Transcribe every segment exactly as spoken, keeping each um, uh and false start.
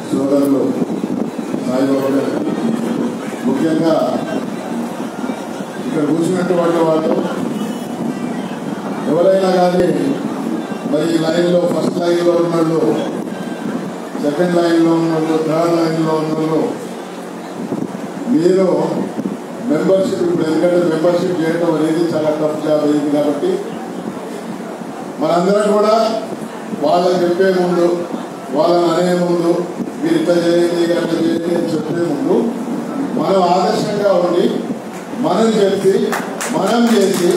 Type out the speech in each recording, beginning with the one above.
సోదరులు సాయిబాబా గారు, ముఖ్యంగా ఇక్కడ కూర్చున్నటువంటి వాళ్ళు ఎవరైనా కానీ మరి లైన్లో ఫస్ట్ లైన్లో ఉన్నాళ్ళు, సెకండ్ లైన్లో ఉన్నాళ్ళు, థర్డ్ లైన్లో ఉన్నాళ్ళు, మీరు మెంబర్షిప్ ఇప్పుడు ఎందుకంటే మెంబర్షిప్ చేయడం అనేది చాలా టఫ్ జాబ్ అయింది కాబట్టి మనందరం కూడా వాళ్ళని చెప్పే ముందు, వాళ్ళని అనే ముందు మీరు ఇట్లా చేయండి అట్లా చేయండి అని చెప్పే ముందు మనం ఆదర్శంగా ఉండి మనం చెప్పి మనం చేసి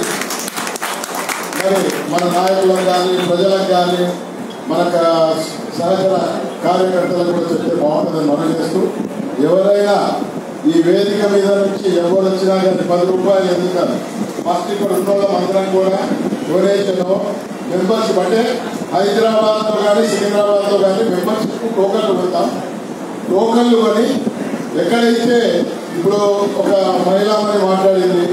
మరి మన నాయకులకు కానీ ప్రజలకు కానీ మన సహచర కార్యకర్తలకు కూడా చెప్తే బాగుంటుందని మనం చేస్తూ, ఎవరైనా ఈ వేదిక మీద నుంచి ఎవరు వచ్చినా కానీ పది రూపాయలు ఎందుకంటే ఫస్ట్ ఇక్కడ ఉన్న వాళ్ళం అందరం కూడా డొనేషన్ మెంబర్షిప్ అంటే హైదరాబాద్లో కానీ సికింద్రాబాద్లో కానీ మెంబర్షిప్ టోకన్లు పెడతాం. టోకన్లు కొని ఎక్కడైతే ఇప్పుడు ఒక మహిళా మరి మాట్లాడింది,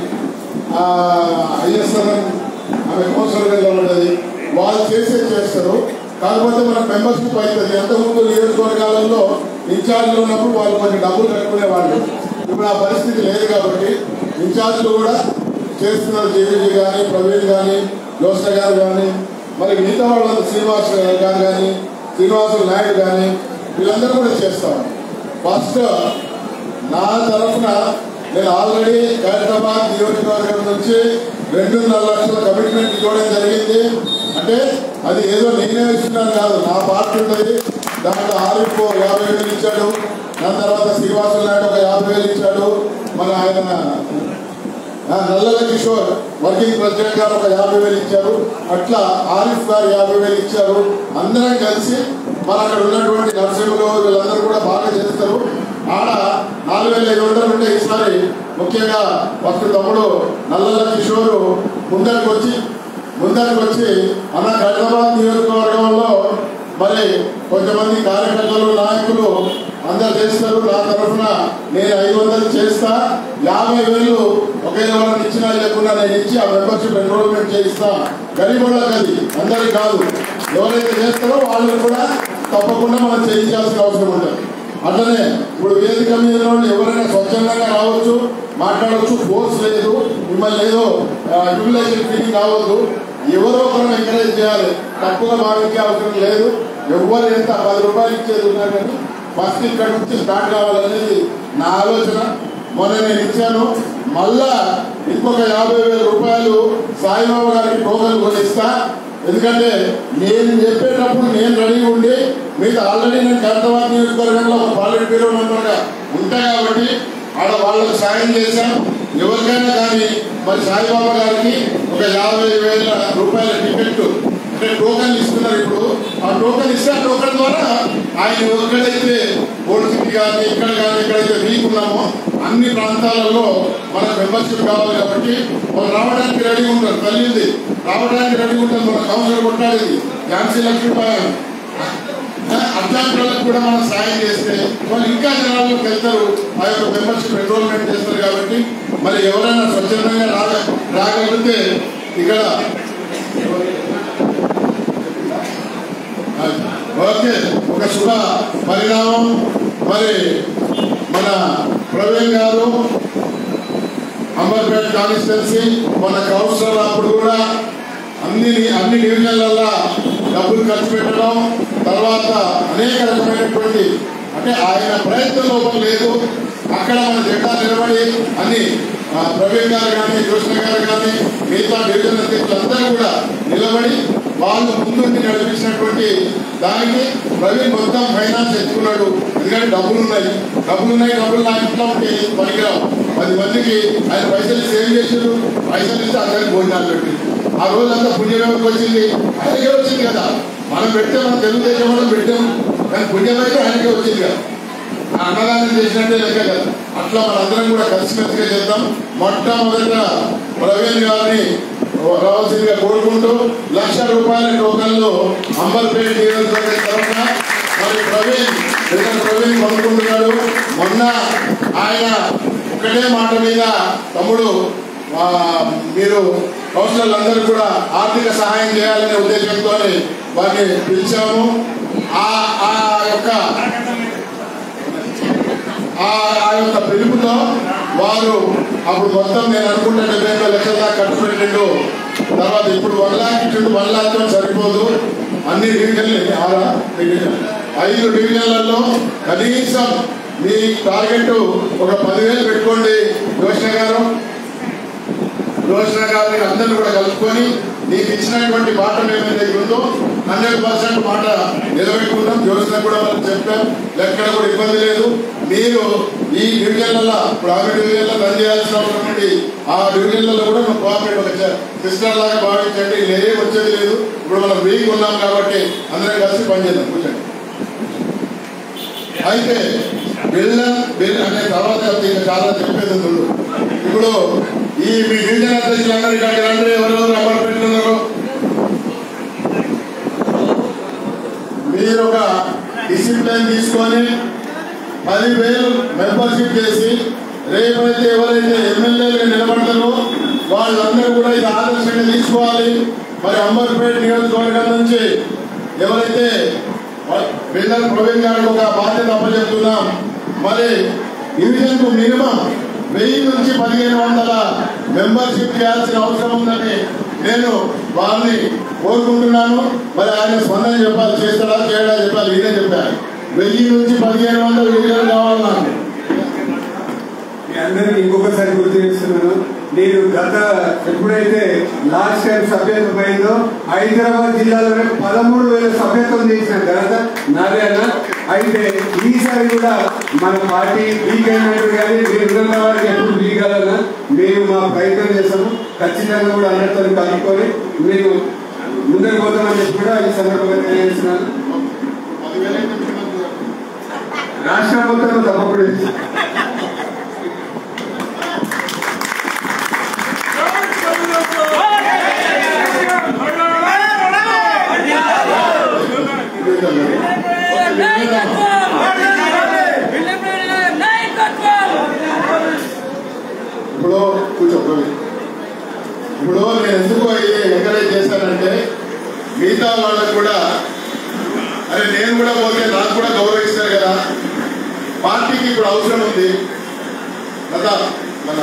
ఐఎస్ఆర్ ఆమె కౌన్సిలర్గా ఉంటుంది, వాళ్ళు చేసే చేస్తారు. కాకపోతే మన మెంబర్షిప్ అవుతుంది. ఎంతకుముందు నియోజకవర్గాలలో ఇన్ఛార్జ్లు ఉన్నప్పుడు వాళ్ళు కొంచెం డబ్బులు కట్టుకునేవాళ్ళు. ఇప్పుడు ఆ పరిస్థితి లేదు కాబట్టి ఇన్ఛార్జ్లు కూడా చేస్తున్నారు. జేవీజీ కానీ, ప్రవీణ్ కానీ, జోష్ణ గారు కానీ, మరి మిగతా వాళ్ళు శ్రీనివాస్ గారు కానీ, శ్రీనివాసులు నాయుడు కానీ, వీళ్ళందరూ కూడా చేస్తాం. ఫస్ట్ నా తరఫున నేను ఆల్రెడీ ఖైరతాబాద్ నియోజకవర్గం నుంచి రెండున్నర లక్షల కమిట్మెంట్ ఇవ్వడం జరిగింది. అంటే అది ఏదో నేనే ఇస్తున్నాను కాదు, నా పార్టీ ఉంటుంది. దాంట్లో ఆరిఫ్ యాభై వేలు ఇచ్చాడు, దాని తర్వాత శ్రీనివాసులు నాయుడు ఒక యాభై వేలు ఇచ్చాడు, మన ఆయన నల్లల కిషోర్ వర్కింగ్ ప్రెసిడెంట్ గారు ఒక యాభై వేలు ఇచ్చారు, అట్లా ఆరిఫ్ గారు యాభై వేలు ఇచ్చారు. అందరం కలిసి మన అక్కడ ఉన్నటువంటి నర్సింహులు వీళ్ళందరూ కూడా బాగా చేస్తారు. ఆడ నాలుగు వేల ఐదు వందలు ఉంటే ఈసారి ముఖ్యంగా ఫస్ట్ తమ్ముడు నల్లల కిషోరు ముందరికి వచ్చి ముందరికి వచ్చి మన హైదరాబాద్ నియోజకవర్గంలో మరి కొంతమంది కార్యకర్తలు నాయకులు అందరు చేస్తారు. నా తరఫున నేను ఐదు వందలు చేస్తా, యాభై వేలు ఒకే ఎవరైనా ఇచ్చినా లేకుండా నేను ఇచ్చి ఆ మెంబర్షిప్ ఎన్రోల్మెంట్ చేయిస్తా. గరీబులకు అది అందరికి కాదు, ఎవరైతే చేస్తారో వాళ్ళని కూడా తప్పకుండా మనం చేయించాల్సిన అవసరం ఉంటుంది. అట్లనే ఇప్పుడు వేదిక మీద ఎవరైనా స్వచ్ఛందంగా రావచ్చు, మాట్లాడవచ్చు, ఫోర్స్ లేదు, మిమ్మల్ని ఏదో హ్యూమిలేషన్ ఫీలింగ్ కావద్దు. ఎవరో ఒకరిని ఎంకరేజ్ చేయాలి, తప్పుగా భావించే అవసరం లేదు. ఎవరు ఎంత పది రూపాయలు ఇచ్చేది ఉన్నా కానీ ఫస్ట్ ఇక్కడ నుంచి స్టార్ట్ కావాలనేది నా ఆలోచన. మొన్న నేను ఇచ్చాను, మళ్ళా ఇంకొక యాభై వేల రూపాయలు సాయిబాబా గారికి టోకన్ కొనిస్తా. ఎందుకంటే నేను చెప్పేటప్పుడు నేను రెడీ ఉండి మీకు ఆల్రెడీ నేను ఖైరతాబాద్ నియోజకవర్గంలో ఒక పార్లమెంట్ బ్యూరో మెంబర్గా ఉంటా కాబట్టి ఆడ వాళ్ళకి సాయం చేశాం. ఎవరికైనా కానీ మరి సాయిబాబా గారికి ఒక యాభై వేల రూపాయల టికెట్ అంటే టోకన్ ఇస్తున్నారు. ఇప్పుడు ఆ టోకన్ ఇస్తే ఆ టోకన్ ద్వారా ఆయన ఎక్కడైతే ఓల్డ్ సిటీ కానీ ఇక్కడ కానీ ఎక్కడైతే వీక్ ఉన్నామో అన్ని ప్రాంతాలలో మనకు మెంబర్షిప్ కావాలి కాబట్టి వాళ్ళు రావడానికి రెడీ ఉంటారు. తల్లింది రావడానికి రెడీ ఉంటారు. మన కౌన్సిలర్ కొట్టాడేది ఝాన్సీ లక్ష్మీబాయి అభ్యర్థులకు కూడా మనం సాయం చేస్తే వాళ్ళు ఇంకా జనాల్లోకి వెళ్తారు, ఆ యొక్క మెంబర్షిప్ ఎన్రోల్మెంట్ చేస్తారు. కాబట్టి మరి ఎవరైనా స్వచ్ఛందంగా రాగ రాగలిగితే ఇక్కడ ఓకే ఒక శుభ పరిణామం. మరి మన ప్రవీణ్ గారు అంబర్పేట కాన్స్టిట్యున్సీ మన కౌన్సిలర్ అప్పుడు కూడా అన్ని అన్ని డివిజన్లలో డబ్బులు ఖర్చు పెట్టడం, తర్వాత అనేక రకమైనటువంటి అంటే ఆయన ప్రయత్నం లోపం లేదు. అక్కడ మన జెండా నిలబడి అన్ని ప్రవీణ్ గారు కానీ కృష్ణ గారు కానీ మిగతా డివిజన్ అధ్యక్షులందరూ కూడా నిలబడి వాళ్ళు ముందుండి నడిపించినటువంటి దానికి ప్రవీణ్ మొత్తం ఫైనాన్స్ ఎత్తుకున్నాడు. ఎందుకంటే డబ్బులు ఉన్నాయి డబ్బులు ఉన్నాయి డబ్బులు నా ఇంట్లో ఉంటే పనికిరావు. పది మందికి ఆయన పైసలు సేవ్ చేసారు, పైసలు ఇస్తే అందరికి భోజనాలు పెట్టి ఆ రోజంతా పుణ్యమేమకి వచ్చింది, ఆయనకే వచ్చింది కదా. మనం పెడితే మనం తెలుగుదేశం మనం పెట్టాం, కానీ పుణ్యం అయితే ఆయనకే వచ్చింది కదా. అన్నదానం చేసినట్టే లెక్క కదా. అట్లా మనందరం కూడా కలిసిమెలిసిగా చేద్దాం. మొట్టమొదట ప్రవీణ్ గారిని రావాల్సిందిగా కోరుకుంటూ లక్ష రూపాయల టోకన్లు అంబర్పేట నియోజకవర్గం తరఫున మరి ప్రవీణ్ ప్రవీణ్ కొనుక్కుంటున్నాడు. మొన్న ఆయన ఒకటే మాట మీద తమ్ముడు మీరు కౌన్సిలర్లందరూ కూడా ఆర్థిక సహాయం చేయాలనే ఉద్దేశంతో వారిని పిలిచాము. ఆ యొక్క ఆ యొక్క పిలుపుతో వారు అప్పుడు మొత్తం నేను అనుకుంటే డెబ్బై ఎనిమిది లక్షల దాకా ఖర్చు పెట్టిండు. తర్వాత ఇప్పుడు వన్ లాక్ ఇచ్చిండు. వన్ లాక్తో సరిపోదు. అన్ని డివిజన్లు ఆరా డివిజన్ ఐదు డివిజన్లలో కనీసం మీ టార్గెట్ ఒక పదివేలు పెట్టుకోండి. యోచన గారు యోచన గారిని అందరినీ కూడా కలుపుకొని నీకు ఇచ్చినటువంటి మాట ఏమైతే ఉందో హండ్రెడ్ పర్సెంట్ మాట నిలబెట్టుకుంటాం. యోచన కూడా మనం చెప్పాం. ఎక్కడ కూడా ఇబ్బంది లేదు. మీరు ఈ డివిజన్లలో ఇప్పుడు ఆమె డివిజన్లో రన్ చేయాల్సిన అవసరం ఉంది. ఆ డివిజన్లలో కూడా మనం కోఆపరేట్ ఒక సిస్టర్ లాగా భావించండి. ఏం వచ్చేది లేదు. ఇప్పుడు మనం వీక్ ఉన్నాం కాబట్టి అందరం కలిసి పనిచేద్దాం. కూర్చోండి. అయితే బిల్ బిల్ అనే తర్వాత ఇంకా చాలా చెప్పేది ఉంది. ఇప్పుడు ఈ మీ డివిజన్ అధ్యక్షులందరూ ఇక్కడికి రండి. ఎవరెవరు అమలు పెట్టున్నారు మీరు ఒక డిసిప్లిన్ తీసుకొని పదివేలు మెంబర్షిప్ చేసి రేపైతే ఎవరైతే ఎమ్మెల్యేలుగా నిలబడతారో వాళ్ళందరూ కూడా ఇది ఆదర్శంగా తీసుకోవాలి. మరి అంబర్పేట నియోజకవర్గం నుంచి ఎవరైతే బిల్డర్ ప్రవీణ్ గారికి ఒక బాధ్యత అప్పచెప్తున్నాం. మరి డివిజన్ కు మినిమం వెయ్యి నుంచి పదిహేను వందల మెంబర్షిప్ చేయాల్సిన అవసరం ఉందని నేను వారిని కోరుకుంటున్నాను. మరి ఆయన స్పందన చెప్పాలి. చేస్తాడా చేయడా చెప్పాలి. ఇదే చెప్పారు. వెయ్యి నుంచి పదిహేను వందల డివిజన్ కావాలి నాకు. మీ అందరికీ ఇంకొకసారి గుర్తు చేస్తున్నాను. నేను గత ఎప్పుడైతే లాస్ట్ టైం సభ్యత్వం అయిందో హైదరాబాద్ జిల్లాలోనే పదమూడు వేల సభ్యత్వం చేసిన ఘనత నాదే అన్న. అయితే ఈసారి కూడా మన పార్టీ వీక్ అయినట్టు కానీ మీరు వారికి ఎప్పుడు వీక్ కాదన్నా మేము మా ప్రయత్నం చేస్తాము. ఖచ్చితంగా కూడా అందరితో కలుపుకొని మేము ముందుకు పోతామని చెప్పి కూడా ఈ సందర్భంగా తెలియజేస్తున్నాను. రాష్ట్రం మొత్తంలో తప్పకుండా ఇప్పుడు కూర్చో. ఇప్పుడు నేను ఎందుకు ఎంకరేజ్ చేశానంటే మిగతా వాళ్ళకు కూడా అరే నేను కూడా పోతే నాకు కూడా గౌరవిస్తారు కదా. పార్టీకి ఇప్పుడు అవసరం ఉంది కదా. మన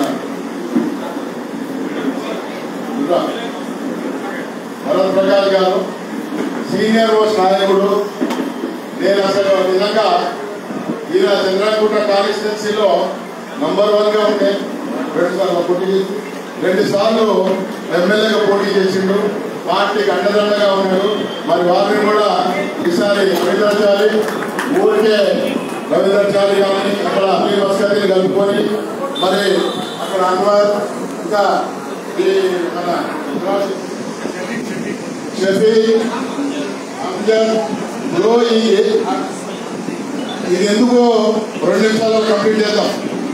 భరత్ ప్రకాష్ గారు సీనియర్ మోస్ట్ నాయకుడు. నేను అసలు నిజంగా ఈయన చంద్రకుంట కాన్స్టిట్యున్సీలో నంబర్ వన్ గా ఉంటే రెండు సార్లు పోటీ చేసి రెండు సార్లు ఎమ్మెల్యేగా పోటీ చేసిండు. పార్టీకి అండదండగా ఉన్నాడు. మరి వారిని కూడా ఈసారి రవీంద్రచారి ఊరికే రవీంద్రచారి కానీ అక్కడ అన్ని వసతిని కలుపుకొని మరి అక్కడ అన్వర్ ఇంకా ఈ మన షఫీ అంజద్ ఇది ఎందుకు రెండు నిమిషాల్లో కంప్లీట్ చేద్దాం.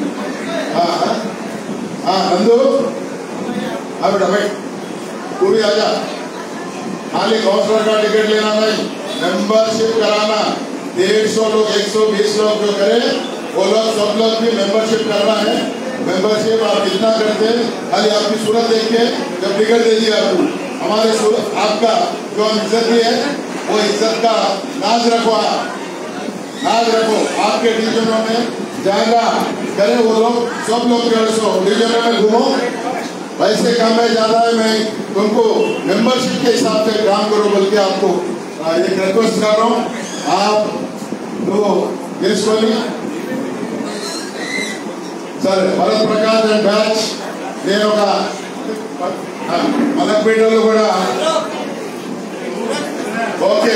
నందు अभी भाई पूरी आजा खाली काउंसलर का टिकट लेना नहीं, मेंबरशिप कराना। डेढ़ सौ लोग एक सौ बीस लोग जो करे वो लोग सब लोग भी मेंबरशिप करना है। मेंबरशिप आप कितना करते हैं खाली आपकी सूरत देख के जब टिकट दे दिया आपको, हमारे आपका जो इज्जत भी है वो इज्जत का नाज रखो, नाज रखो। आपके डिवीजनों में जाएगा करे वो लोग सब लोग डेढ़ सौ डिवीजनों में घूमो, पैसे कम है ज्यादा है मैं तुमको मेंबरशिप के हिसाब से काम करो बोल के आपको एक रिक्वेस्ट कर रहा हूँ। आप तो देशवाली sir Bharat Prakash and batch నేను ఒక మలక్పేటలో కూడా ఓకే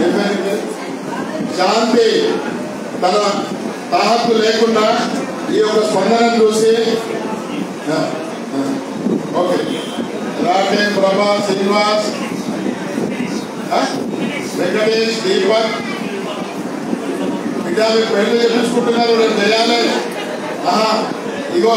శాంతి తన తాహత్తు లేకుండా ఈ యొక్క స్పందన చూసి ఓకే రాటే ప్రభా శ్రీనివాస్ వెంకటేష్ దీపక్ బిడ్డ మీరు పెళ్లి చెప్పించుకుంటున్నారు రేపు చేయాలి। ఇగో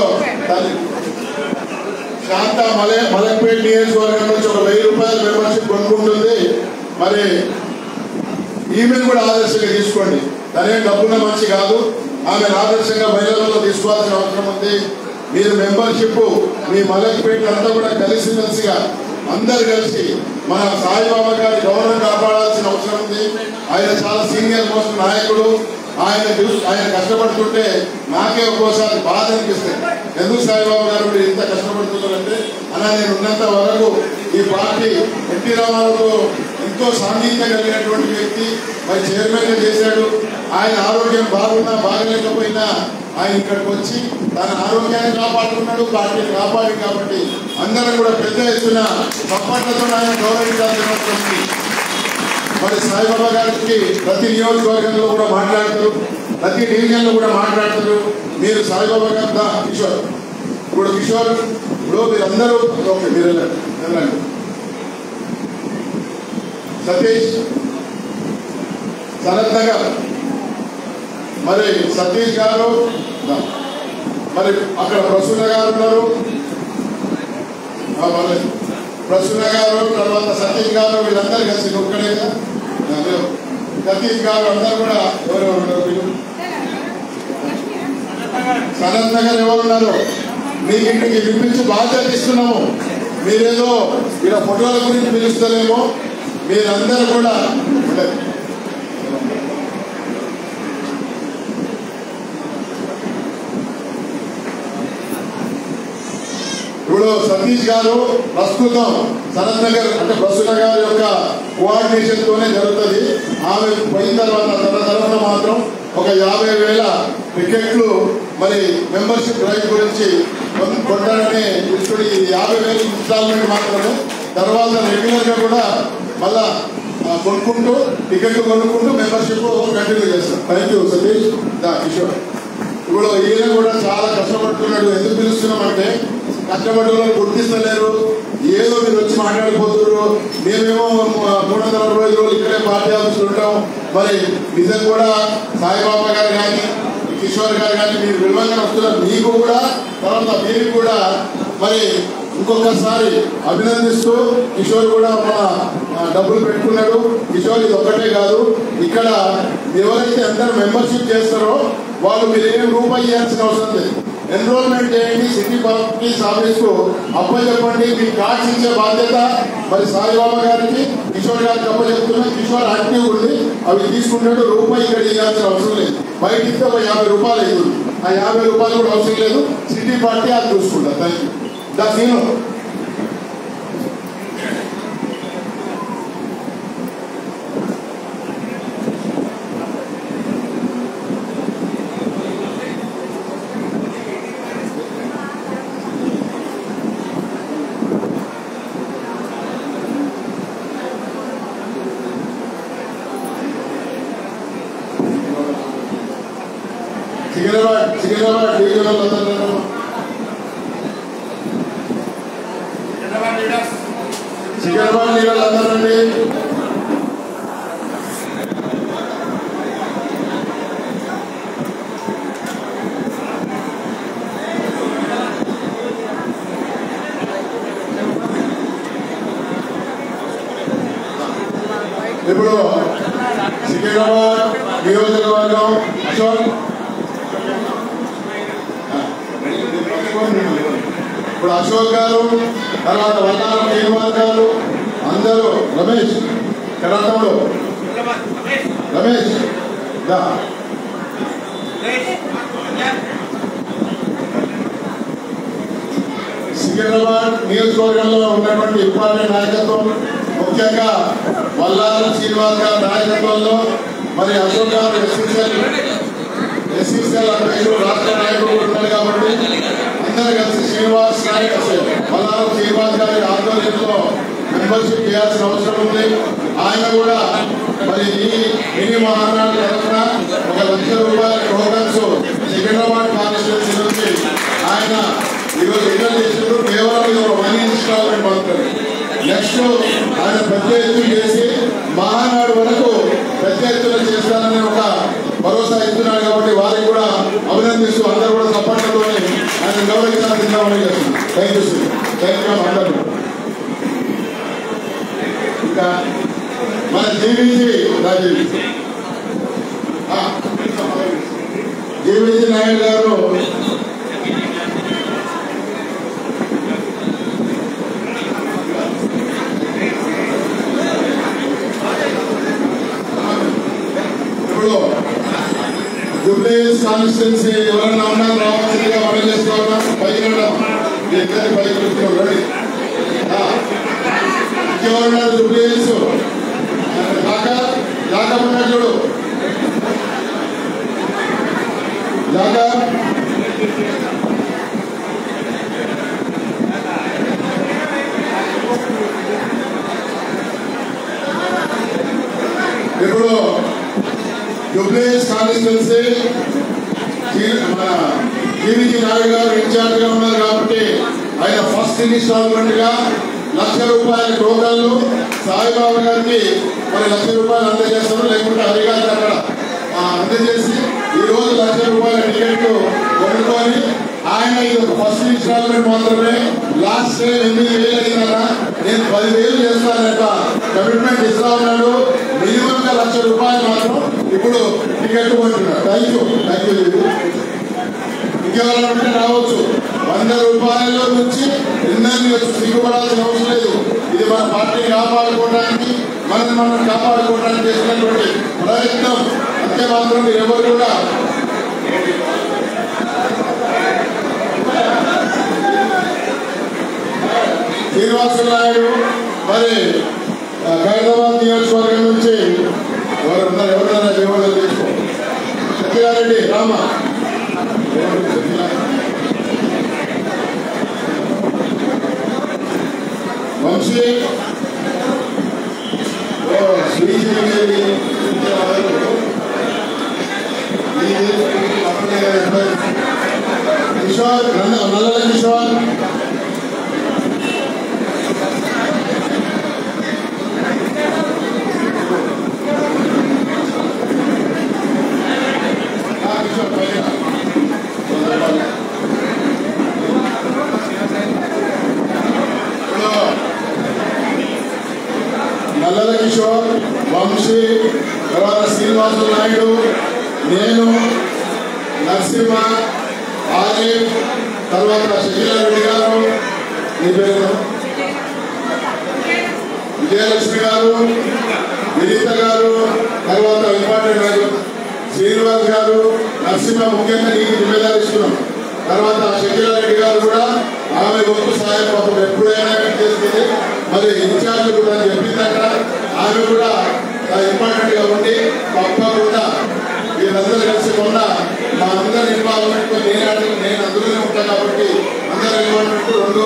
శాంత మలే మలక్పేట నియోజకవర్గం నుంచి ఒక వెయ్యి రూపాయల మెంబర్షిప్ కొనుక్కుంటుంది। మరి ఈమెను కూడా ఆదర్శంగా తీసుకోండి, తనే డబ్బున్న మనిషి కాదు, ఆమె ఆదర్శంగా మహిళలలో తీసుకోవాల్సిన అవసరం ఉంది। మీరు మెంబర్షిప్ మీ మలక్పేట అంతా కూడా కలిసి మెలిసిగా అందరు కలిసి మన సాయిబాబా గారి గౌరవం కాపాడాల్సిన అవసరం ఉంది। ఆయన చాలా సీనియర్ మోస్ట్ నాయకుడు, ఆయన చూసి ఆయన కష్టపడుతుంటే నాకే ఒక్కోసారి బాధ అనిపిస్తుంది. ఎందుకు సాయిబాబా గారు మీరు ఇంత కష్టపడుతున్నారంటే అలా నేను ఉన్నంత వరకు ఈ పార్టీ ఎన్టీ రామారావుతో ఎంతో సాంఘికంగా కలిగినటువంటి వ్యక్తి, మరి చైర్మన్గా చేశాడు. ఆయన ఆరోగ్యం బాగున్నా బాగలేకపోయినా ఆయన ఇక్కడికి వచ్చి తన ఆరోగ్యాన్ని కాపాడుకున్నాడు, పార్టీని కాపాడు. కాబట్టి అందరూ కూడా పెద్ద ఎత్తున సప్పట్లతో ఆయన గౌరవించాల్సిన అవసరం ఉంది. మరి సాయిబాబా గారికి ప్రతి నియోజకవర్గంలో కూడా మాట్లాడతారు, ప్రతి డివిజన్లో కూడా మాట్లాడతారు. మీరు సాయిబాబా గారు దా కిషోర్ ఇప్పుడు కిషోర్ ఇప్పుడు మీరందరూ ఓకే మీరు వెళ్ళండి వెళ్ళండి సతీష్ శరత్ నగర్ మరి సతీష్ గారు, మరి అక్కడ ప్రసూన గారు ఉన్నారు, ప్రసూన గారు, తర్వాత సతీష్ గారు, వీళ్ళందరూ కలిసి ఒక్కడే సతీష్ గారు అందరూ కూడా ఎవరెవరు ఉన్నారు? శరత్ నగర్ ఎవరున్నారు? మీకు ఇంటికి వినిపించి బాధ్యత ఇస్తున్నాము. మీరేదో ఇలా ఫోటోల గురించి పిలుస్తలేమో, మీరందరూ కూడా ఇప్పుడు సతీష్ గారు ప్రస్తుతం శరత్ నగర్ అంటే ప్రసూన గారి యొక్క కోఆర్డినేషన్ తోనే జరుగుతుంది. ఆమె పోయిన తర్వాత తన తరఫున మాత్రం ఒక యాభై వేల టికెట్లు మరి మెంబర్షిప్ డ్రైవ్ గురించి కొట్టాలని ఇప్పుడు ఈ యాభై వేల ఇన్స్టాల్మెంట్ మాత్రమే. తర్వాత రెగ్యులర్ గా కూడా మళ్ళా కొనుక్కుంటూ టికెట్లు కొనుక్కుంటూ మెంబర్షిప్ కంటిన్యూ చేస్తాం. Thank you Satish. దా కిషోర్ ఇప్పుడు ఈయన కూడా చాలా కష్టపడుతున్నాడు. ఎందుకు పిలుస్తున్నామంటే కష్టపడ్డ గుర్తిస్తలేరు, ఏదో మీరు వచ్చి మాట్లాడిపోతున్నారు. మేమేమో మూడు వందల అరవై ఐదు రోజులు ఇక్కడే పార్టీ ఆఫీసులు ఉంటాం. మరి నిజం కూడా సాయిబాబా గారు కానీ కిషోర్ గారు కానీ మీరు విలువగా వస్తున్నారు. మీకు కూడా తర్వాత మీరు కూడా మరి ఇంకొకసారి అభినందిస్తూ కిషోర్ కూడా మన డబ్బులు పెట్టుకున్నాడు. కిషోర్ ఇది ఒక్కటే కాదు, ఇక్కడ ఎవరైతే అందరూ మెంబర్షిప్ చేస్తారో వాళ్ళు మీరు ఏం రూపాయి ఇవ్వాల్సిన అవసరం లేదు. ఎన్రోల్మెంట్ చేయండి, సిటీ పార్టీస్ ఆఫీస్ కు అప్పచెప్పండి. మీ కార్డ్స్ ఇచ్చే బాధ్యత మరి సాయిబాబా గారికి కిషోర్ గారికి అప్పచెప్తున్నా. కిషోర్ యాక్టివ్ ఉంది, అవి తీసుకుంటాడు. రూపాయి ఇక్కడ ఇవ్వాల్సిన అవసరం లేదు. బయట ఇస్తే ఒక యాభై రూపాయలు అయింది. ఆ యాభై రూపాయలు కూడా అవసరం లేదు, సిటీ పార్టీ అది చూసుకుంటా. Thank you. దా సీను సికింద్రాబాద్ సికింద్రాబాద్ డివిజన్ సికింద్రాబాద్ లీడర్లు అందరండి. ఇప్పుడు సికింద్రాబాద్ నియోజకవర్గం అశోక్ ఇప్పుడు అశోక్ గారు, తర్వాత వల్లారం శ్రీనివాస్ గారు, అందరూ రమేష్ కరాతముడు రమేష్ దా సికింద్రాబాద్ నియోజకవర్గంలో ఉన్నటువంటి ఇంపార్టెంట్ నాయకత్వం, ముఖ్యంగా వల్లారం శ్రీనివాస్ గారి నాయకత్వంలో మరి అశోక్ గారు ఎస్సీసీఎల్ ఎస్సీసీఎల్ అధ్యక్షుడు రాష్ట్ర నాయకుడు ఉన్నారు. కాబట్టి అందరూ కలిసి శ్రీనివాస్ నాయక్ వల్లారం శ్రీనివాస్ గారి ఆధ్వర్యంలో మెంబర్షిప్ చేయాల్సిన అవసరం ఉంది. ఆయన కూడా మరి ఈ మినీ మహానాడు తరఫున ఒక లక్ష రూపాయల టోకన్స్ సికింద్రాబాద్ కాన్స్టిట్యూన్సీ నుంచి ఆయన ఈరోజు విడుదల చేసినప్పుడు కేవలం ఇది ఒక మనీ ఇన్స్టాల్మెంట్ మాత్రమే. నెక్స్ట్ ఆయన పెద్ద ఎత్తున చేసి మహానాడు వరకు పెద్ద ఎత్తున చేస్తానని ఒక భరోసా ఇస్తున్నాడు. కాబట్టి వారికి కూడా అభినందిస్తూ అందరూ కూడా సపోర్ట్లతో ఆయన గౌరవించాలని చేస్తున్నాం. Thank you sir. Thank you అందరూ. ఇంకా మన జీవీజీ జీవీజీ నాయుడు గారు ఇప్పుడు జూబ్లీహిల్స్ కాన్స్టిట్యున్సీ ఎవరన్నా ఉన్నారు రావాల్సిందిగా మనం చేసుకోవాలా పైకి ఎక్కడి పైకి రండి ఇంకెవరున్నారు జూబ్లీహిల్స్ జాగా జాగా ఉన్నాడు చూడు జాగా ఇప్పుడు జూబ్లీహిల్స్ కాన్స్టిట్యున్సీ మన జీవీజీ నాయుడు గారు ఇన్ఛార్జ్ గా ఉన్నారు కాబట్టి ఆయన ఫస్ట్ ఇన్స్టాల్మెంట్ గా లక్ష రూపాయల టోకన్లు సాయిబాబా గారికి మరి లక్ష రూపాయలు అందజేస్తారు లేకుంటే హరిగారు అక్కడ అందజేసి ఈ రోజు లక్ష రూపాయల టికెట్లు కొనుక్కొని ఆయన ఇది ఫస్ట్ ఇన్స్టాల్మెంట్ మాత్రమే లాస్ట్ టైం ఎనిమిది వేలు అడిగినారా నేను పదివేలు చేస్తానట కమిట్మెంట్ ఇస్తా ఉన్నాడు మినిమం గా లక్ష రూపాయలు మాత్రం ఇప్పుడు టికెట్ కొంటున్నాడు. Thank you thank you. ఇంకెవరైనా ఉంటే రావచ్చు. వంద రూపాయల నుంచి ఎన్నెన్ని వచ్చి సిగ్గుపడాల్సిన అవసరం లేదు. ఇది మన పార్టీని కాపాడుకోవడానికి మనల్ని మనం కాపాడుకోవడానికి చేసినటువంటి ప్రయత్నం. అంతే మాత్రం మీరు ఎవరు కూడా శ్రీనివాసులు నాయుడు మరి హైదరాబాద్ నియోజకవర్గం నుంచి ఎవరున్నారు ఎవరున్నారా దేవుళ్ళు తీసుకో సత్యారెడ్డి రామ వంశీ శ్రీదేవి కిషోర్ నల్లల కిషోర్ నల్లల కిషోర్ వంశీ తర్వాత శ్రీనివాసులు నాయుడు నేను నరసింహ ఆరిఫ్ తర్వాత శశిలారెడ్డి గారు మీ పేరు విజయలక్ష్మి గారు వినీత గారు తర్వాత ఇంపార్టెంట్ గారు శ్రీనివాస్ గారు నరసింహ ముఖ్యంగా నీకు జిమ్మేదారు ఇస్తున్నాం. తర్వాత శశిలారెడ్డి గారు కూడా ఆమె గొప్ప సహాయం పాపం ఎప్పుడైనా చేస్తుంది. మరి ఇన్ఛార్జ్ కూడా చెప్పిందట ఆమె కూడా ఇంపార్టెంట్ గా ఉండి తప్పకుండా వీళ్ళందరూ కలిసి కొన్న మా అందరి ఇన్వాల్వ్మెంట్ నేను నేను అందులోనే ఉంటాను కాబట్టి అందరి ఇన్వాల్వ్మెంట్ రెండు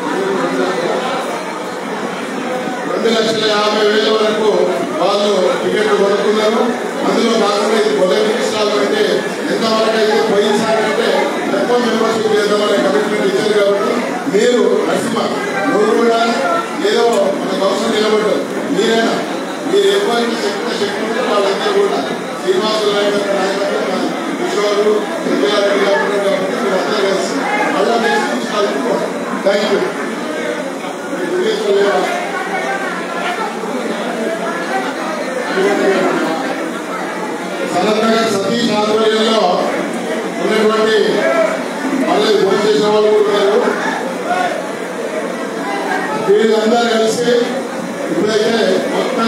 రెండు లక్షల యాభై వేల వరకు వాళ్ళు టికెట్లు కొనుక్కున్నారు. అందులో కాకుండా ఇది మొదటి ఇన్స్టాల్మెంట్ ఎంతవరకు అయితే పోయినసారంటే ఎక్కువ మెంబర్షిప్ చేద్దామనే కమిట్మెంట్ ఇచ్చారు కాబట్టి మీరు నరసింహ నువ్వు కూడా ఏదో మనకు అవసరం నిలబడ్డారు. మీరైనా మీరు ఎవరికి చెప్పిన శక్తి ఉంటే వాళ్ళందరూ కూడా శ్రీనివాసులు నాయుడు నాయకత్వం కిషోరు విజయారెడ్డి గారు కాబట్టి మీరు అందరూ కలిసి మళ్ళా next instalment. Thank you. Sanath Nagar Satish ఆధ్వర్యంలో ఉన్నటువంటి మళ్ళీ భోజనం చేసిన వాళ్ళు ఉన్నారు. వీళ్ళందరూ కలిసి ఇప్పుడైతే మొత్తం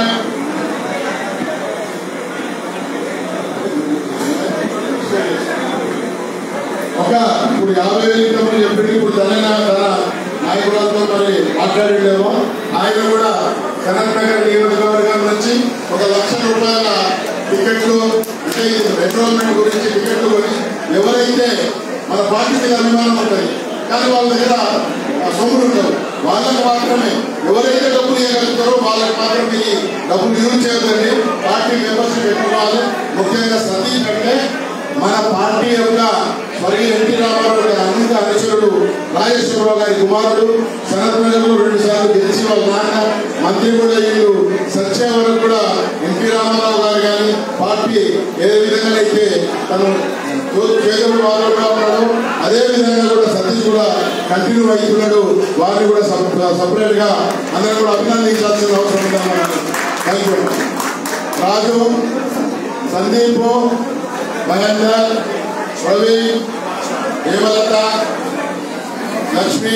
ఒక ఇప్పుడు యాభై వేలు ఇంతమంది చెప్పి ఇప్పుడు తన తన నాయకులతో మరి మాట్లాడేమో ఆయన కూడా సనత్ నగర్ నియోజకవర్గం నుంచి ఒక లక్ష రూపాయల టికెట్లు అంటే ఎన్రోల్మెంట్ గురించి టికెట్లు కొని ఎవరైతే మన పార్టీ మీద అభిమానం ఉంటుంది కానీ వాళ్ళ దగ్గర సొమ్ములు ఉండవు వాళ్ళకు మాత్రమే ఎవరైతే డబ్బులు ఇవ్వగలుగుతారో వాళ్ళకి మాత్రమే ఈ డబ్బులు యూజ్ చేయదండి. పార్టీ మెంబర్షిప్ పెట్టుకోవాలి. ముఖ్యంగా సతీష్ అంటే మన పార్టీ యొక్క స్వర్గీయ ఎన్టీ రామారావు గారి అనంత అనుచరుడు రాజేశ్వరరావు గారి కుమారుడు సనత్ నగర్ లో రెండు సార్లు గెలిచి వాళ్ళ నాన్న మంత్రి కూడా వీళ్ళు సత్య వరకు కూడా ఎన్టీ రామారావు గారు కానీ పార్టీ ఏ విధంగా అయితే తను చేతులు వాడుగా ఉన్నాడు అదే విధంగా కూడా సతీష్ కూడా కంటిన్యూ అవుతున్నాడు. వారిని కూడా సపరేట్ గా అందరూ కూడా అభినందించాల్సిన అవసరం ఉందన్నమాట. Thank you. రాజు, సందీప్, మహేందర్, ప్రవీణ్, హేమలత, లక్ష్మి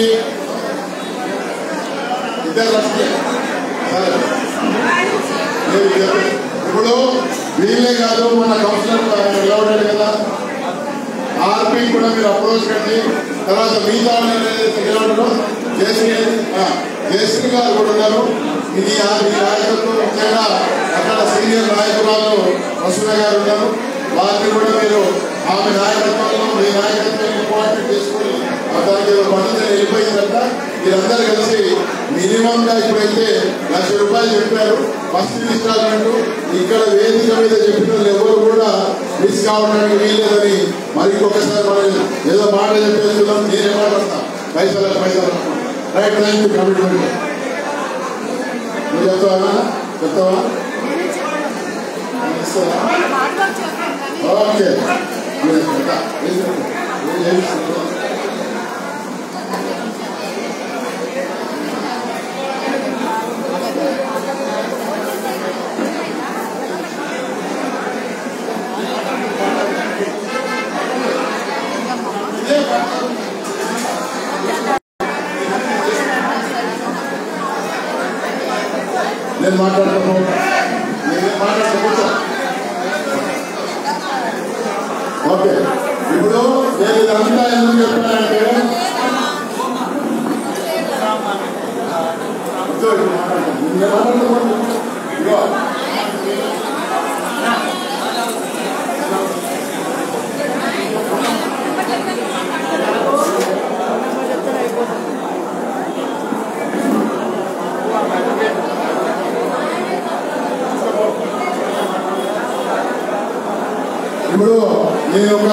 ఇద్దరు లక్ష్మి. ఇప్పుడు వీళ్ళే కాదు మన కౌన్సిలర్ నిలబడ్డాడు కదా, ఆర్పీ కూడా మీరు అప్రోచ్ కండి. తర్వాత మిగతా నిలబడడం జేసీ జేసీ గారు కూడా ఉన్నారు. ఇది ఈ నాయకత్వం ముఖ్యంగా అక్కడ సీనియర్ నాయకురాలు వసుధ గారు ఉన్నారు. వారిని కూడా మీరు ఆమె నాయకత్వంలో మీ నాయకత్వం ఇంపార్టెంట్ తీసుకుని దానికి పద్ధతి వెళ్ళిపోయిందంట. మీరందరూ కలిసి మినిమం గా ఇప్పుడైతే లక్ష రూపాయలు చెప్పారు ఫస్ట్ ఇన్స్టాల్మెంట్. ఇక్కడ వేదిక మీద చెప్పిన వాళ్ళు ఎవరు కూడా మిస్ కావడానికి వీల్లేదని మరి ఇంకొకసారి మనం ఏదో మాట చెప్పేస్తున్నాం. నేనే మాట్లాడతా పైసలు పైసలు రైట్ థ్యాంక్ యూ కమిట్మెంట్. నువ్వు చెప్తావా చెప్తావా ఓకే. నేను మాట్లాడుతున్నాను నేను మాట్లాడుతున్నా ఓకే. ఇప్పుడు నేను ఇదంతా ఎందుకు చెప్పానంటే ఇప్పుడు నేను ఒక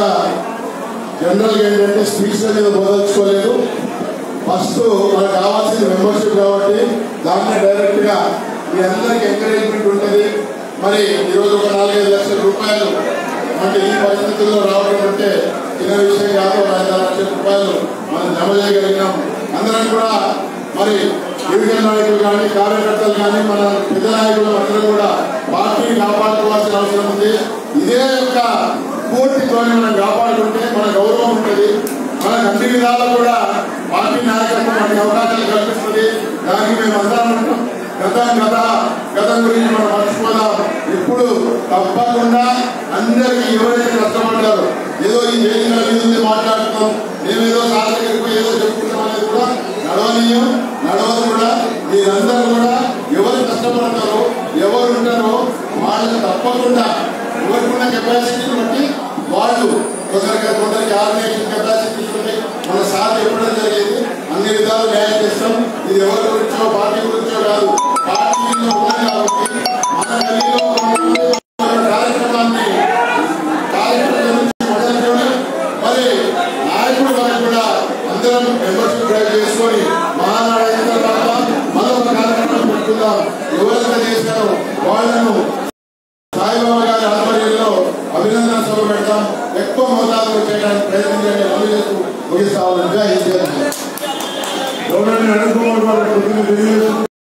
జనరల్ ఏంటంటే స్పీచ్ మీద బోధించుకోలేదు. ఫస్ట్ మనకు కావాల్సింది మెంబర్షిప్ కాబట్టి దాన్ని డైరెక్ట్ గా మీ అందరికి ఎంకరేజ్మెంట్ ఉంటుంది. మరి ఈరోజు ఒక నాలుగైదు లక్షల రూపాయలు అంటే ఈ పరిస్థితుల్లో రావడం అంటే చిన్న విషయం కాదు. ఒక ఐదు లక్షల రూపాయలు మనం జమ చేయగలిగినాం. అందరం కూడా మరి డివిజన్ నాయకులు కానీ కార్యకర్తలు కానీ మన పెద్ద నాయకులు అందరూ కూడా పార్టీని కాపాడుకోవాల్సిన అవసరం ఉంది. ఇదే యొక్క పూర్తితోనే మనం కాపాడుకుంటే మన గౌరవం ఉంటుంది. మనకు అన్ని విధాలు కూడా పార్టీ నాయకత్వం మనకి అవకాశాలు కల్పిస్తుంది. దానికి మేము అందరం ఉంటాం. గతం గత గతం గురించి మనం మర్చిపోదాం. ఇప్పుడు తప్పకుండా అందరికీ ఎవరైతే కష్టపడ్డారో ఏదో ఈ వేదికల మీద మాట్లాడుతున్నాం మేమేదో సాధనకు ఏదో చెప్పుకుంటాం అనేది కూడా నడవనీయం నడవదు కూడా. మీరందరూ కూడా ఎవరు కష్టపడతారో ఎవరు ఉంటారో వాళ్ళని తప్పకుండా ఎవరికున్న కెపాసిటీని బట్టి వాళ్ళు కొందరికి కొందరికి ఆర్గనైజేషన్ కెపాసిటీస్ ఉంటాయి. మన సార్ చెప్పడం జరిగేది అన్ని విధాలు న్యాయం చేస్తాం. ఇది ఎవరి గురించో పార్టీ గురించో కాదు, పార్టీలో ఉన్నది కాబట్టి మన గల్లీలో కార్యక్రమాన్ని కార్యక్రమం మొదలుకొని మరి నాయకుడు వారికి కూడా అందరం మెంబర్షిప్ డ్రైవ్ చేసుకొని మహానాడు అయిన తర్వాత మరొక కార్యక్రమం పెట్టుకుందాం. ఎవరైతే చేశారో వాళ్ళను సాయిబాబా గారి ఆధ్వర్యంలో అభినందన సభ పెడతాం. ఎక్కువ మోతాదులో చేయడానికి ప్రయత్నం చేయండి. అభివృద్ధి ముగిస్తామని